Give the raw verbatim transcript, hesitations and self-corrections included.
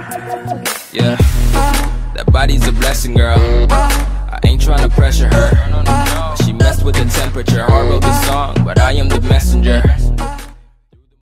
Yeah, that body's a blessing, girl. I ain't tryna pressure her. She messed with the temperature. Hard wrote the song, but I am the messenger.